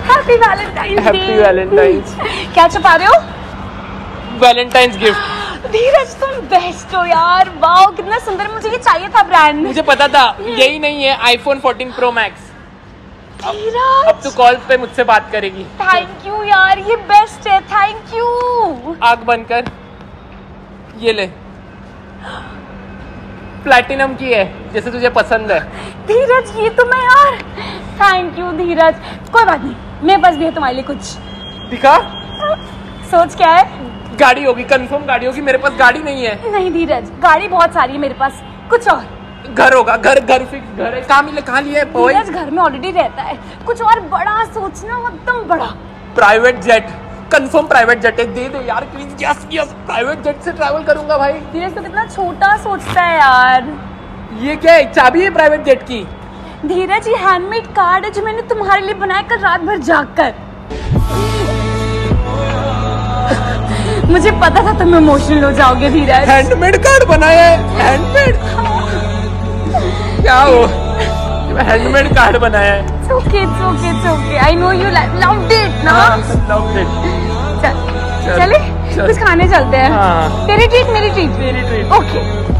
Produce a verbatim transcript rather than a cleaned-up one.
Happy valentine's day. Happy valentine's. क्या छुपा रहे हो? Valentine's gift. धीरज तुम बेस्ट हो यार, वाओ कितना सुंदर, मुझे ये चाहिए था ब्रांड। मुझे पता था यही नहीं है iPhone fourteen pro max. Dheeraj अब तू कॉल पे मुझसे बात करेगी। थैंक यू यार, ये बेस्ट है, थैंक यू। आग बंद कर, ये ले, प्लैटिनम की है जैसे तुझे पसंद है। धीरज ये तो मैं यार, थैंक यू धीरज। कोई बात नहीं, मेरे पास भी है तुम्हारे लिए कुछ। दिखा। सोच क्या है? गाड़ी होगी, कंफर्म गाड़ी होगी। मेरे पास गाड़ी नहीं है। नहीं धीरज, गाड़ी बहुत सारी है मेरे पास, कुछ और। घर होगा, घर घर फिक्स घर है। कहाँ मिले, कहाँ लिए? धीरज घर में ऑलरेडी रहता है, कुछ और बड़ा सोचना, एकदम बड़ा। Private jet, confirm private jet है। दे दे यार please. Yes yes, private jet से ट्रैवल करूंगा भाई। धीरज तो कितना छोटा सोचता है यार। ये क्या है, चाबी है प्राइवेट जेट की? धीरज ये हैंडमेड कार्ड है जो मैंने तुम्हारे लिए बनाया कल रात भर जागकर। मुझे पता था तुम इमोशनल हो जाओगे धीरज। हैंडमेड कार्ड बनाया है? हैंडमेड? क्या हो, हैंडमेड कार्ड बनाया है? It's okay, it's okay, it's okay. I know you loved it, ना? Loved it. चल, चले, कुछ खाने चलते हैं। हाँ। तेरी ट्रीट मेरी ट्रीट। मेरी ट्रीट। ओके।